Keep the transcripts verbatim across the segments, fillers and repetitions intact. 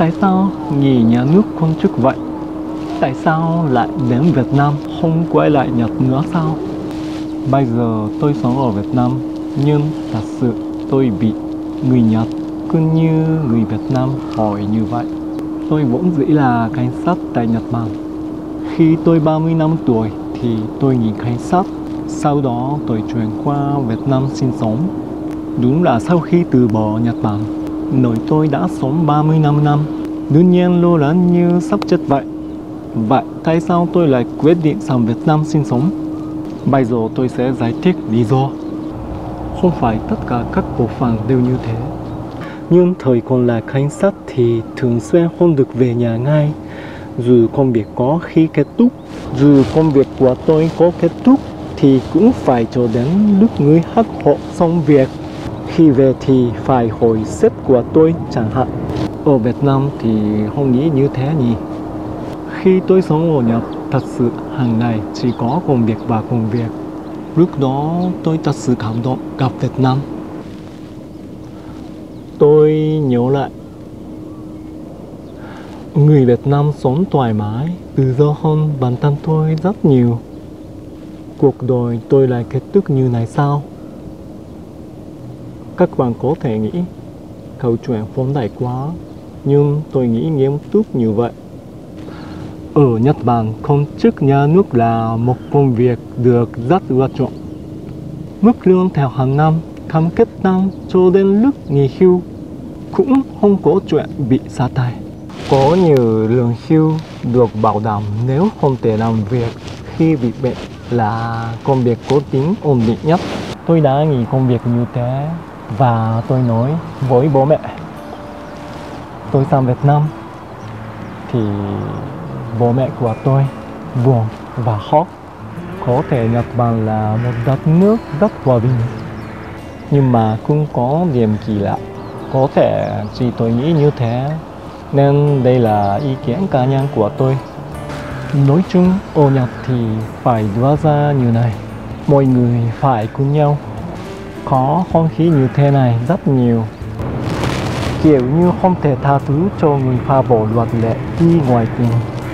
Tại sao nghỉ nhà nước công chức vậy? Tại sao lại đến Việt Nam không quay lại Nhật nữa sao? Bây giờ tôi sống ở Việt Nam, nhưng thật sự tôi bị người Nhật cũng như người Việt Nam hỏi như vậy. Tôi vốn dĩ là cảnh sát tại Nhật Bản. Khi tôi ba mươi năm tuổi thì tôi nghỉ cảnh sát. Sau đó tôi chuyển qua Việt Nam sinh sống. Đúng là sau khi từ bỏ Nhật Bản, nơi tôi đã sống ba mươi lăm năm, đương nhiên lo lắng như sắp chết vậy. Vậy tại sao tôi lại quyết định sang Việt Nam sinh sống? Bây giờ tôi sẽ giải thích lý do. Không phải tất cả các bộ phận đều như thế. Nhưng thời còn là cảnh sát thì thường xuyên không được về nhà ngay. Dù công việc có khi kết thúc, dù công việc của tôi có kết thúc thì cũng phải chờ đến lúc người khác họ xong việc. Khi về thì phải hỏi sếp của tôi chẳng hạn. Ở Việt Nam thì không nghĩ như thế nhỉ? Khi tôi sống ở Nhật, thật sự hàng ngày chỉ có công việc và công việc. Lúc đó tôi thật sự cảm động gặp Việt Nam. Tôi nhớ lại, người Việt Nam sống thoải mái, tự do hơn bản thân tôi rất nhiều. Cuộc đời tôi lại kết thúc như này sao? Các bạn có thể nghĩ câu chuyện phóng đại quá, nhưng tôi nghĩ nghiêm túc như vậy. Ở Nhật Bản, công chức nhà nước là một công việc được rất ưa chuộng. Mức lương theo hàng năm, cam kết tăng cho đến lúc nghỉ hưu, cũng không có chuyện bị sa thải. Có nhiều lương hưu được bảo đảm nếu không thể làm việc khi bị bệnh là công việc có tính ổn định nhất. Tôi đã nghỉ công việc như thế và tôi nói với bố mẹ tôi sang Việt Nam thì bố mẹ của tôi buồn và khóc. Có thể Nhật Bản là một đất nước rất hòa bình, nhưng mà cũng có điểm kỳ lạ. Có thể chỉ tôi nghĩ như thế, nên đây là ý kiến cá nhân của tôi. Nói chung ở Nhật thì phải đưa ra như này, mọi người phải cùng nhau. Có không khí như thế này rất nhiều. Kiểu như không thể tha thứ cho người phá bỏ luật lệ đi ngoài tình.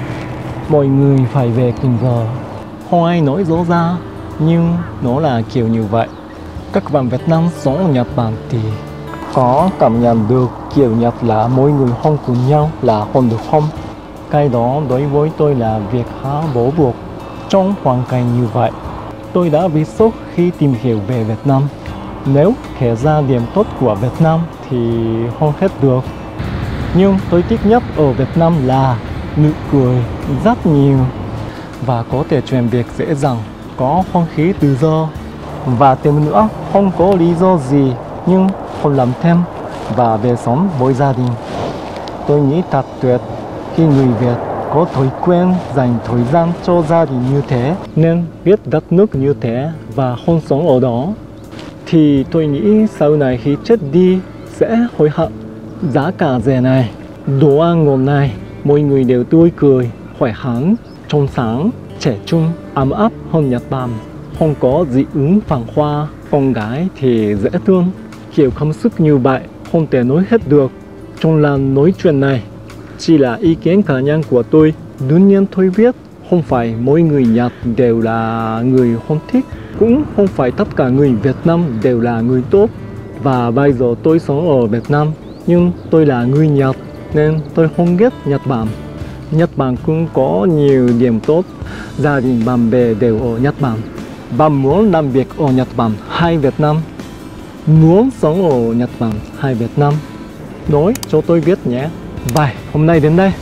Mọi người phải về cùng giờ. Không ai nói rõ ra, nhưng nó là kiểu như vậy. Các bạn Việt Nam sống ở Nhật Bản thì có cảm nhận được kiểu Nhật là mỗi người không cùng nhau là không được không? Cái đó đối với tôi là việc khá bó buộc. Trong hoàn cảnh như vậy, tôi đã bị sốc khi tìm hiểu về Việt Nam. Nếu kể ra điểm tốt của Việt Nam thì không hết được. Nhưng tôi thích nhất ở Việt Nam là nụ cười rất nhiều và có thể chuyển việc dễ dàng, có không khí tự do. Và thêm nữa, không có lý do gì nhưng không làm thêm và về sống với gia đình. Tôi nghĩ thật tuyệt khi người Việt có thói quen dành thời gian cho gia đình như thế, nên biết đất nước như thế và không sống ở đó. Thì tôi nghĩ sau này khi chết đi sẽ hối hận. Giá cả rẻ này, đồ ăn ngon này, mọi người đều tươi cười, khỏe khoắn, trong sáng, trẻ trung, ấm áp hơn Nhật Bản. Không có dị ứng phản khoa, con gái thì dễ thương. Kiểu cảm xúc như vậy không thể nói hết được trong lần nói chuyện này. Chỉ là ý kiến cá nhân của tôi. Đương nhiên tôi biết không phải mỗi người Nhật đều là người không thích, cũng không phải tất cả người Việt Nam đều là người tốt. Và bây giờ tôi sống ở Việt Nam, nhưng tôi là người Nhật nên tôi không ghét Nhật Bản. Nhật Bản cũng có nhiều điểm tốt. Gia đình bạn bè đều ở Nhật Bản. Bạn muốn làm việc ở Nhật Bản hay Việt Nam? Muốn sống ở Nhật Bản hay Việt Nam? Nói cho tôi biết nhé. Vậy hôm nay đến đây.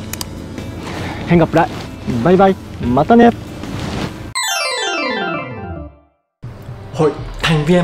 Hẹn gặp lại. Bye bye. Mata ne. Hội thành viên.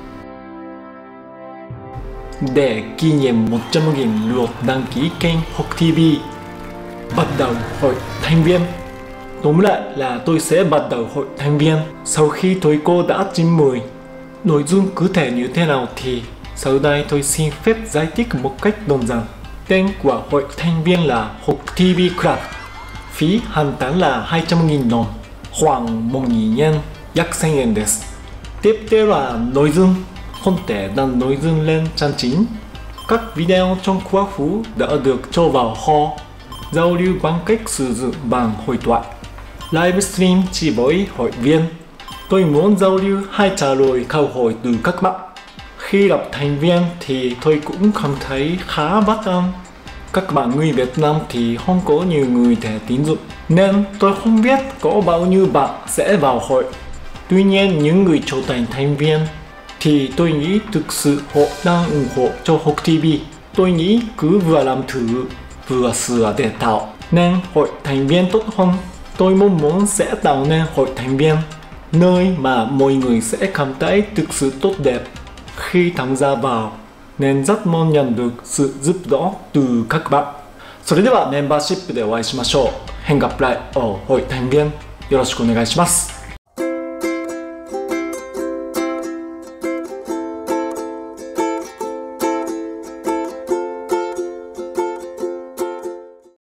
Để kỷ niệm một trăm nghìn lượt đăng ký kênh Hoc ti vi, bắt đầu hội thành viên. Tóm lại là tôi sẽ bắt đầu hội thành viên sau khi tôi cô đã chín mười. Nội dung cụ thể như thế nào thì sau đây tôi xin phép giải thích một cách đơn giản. Tên của hội thành viên là Hoc ti vi Club. Phí hàng tháng là hai trăm nghìn đồng, khoảng một nghìn yen, 약 천 yen desu. Tiếp theo là nội dung. Không thể đăng nội dung lên trang chính. Các video trong quá khứ đã được cho vào kho, giao lưu bằng cách sử dụng bằng hội thoại. Livestream chỉ với hội viên. Tôi muốn giao lưu hay trả lời câu hỏi từ các bạn. Khi gặp thành viên thì tôi cũng cảm thấy khá bất an. Các bạn người Việt Nam thì không có nhiều người thẻ tín dụng, nên tôi không biết có bao nhiêu bạn sẽ vào hội. Tuy nhiên những người trở thành thành viên thì tôi nghĩ thực sự họ đang ủng hộ cho Hoc ti vi. Tôi nghĩ cứ vừa làm thử, vừa sửa để tạo nên hội thành viên tốt hơn. Tôi mong muốn sẽ tạo nên hội thành viên, nơi mà mọi người sẽ cảm thấy thực sự tốt đẹp khi tham gia vào, nên rất mong nhận được sự giúp đỡ từ các bạn. それではメンバーシップでお会いしましょう。hẹn gặp lại ở hội thành viên. よろしくお願いします。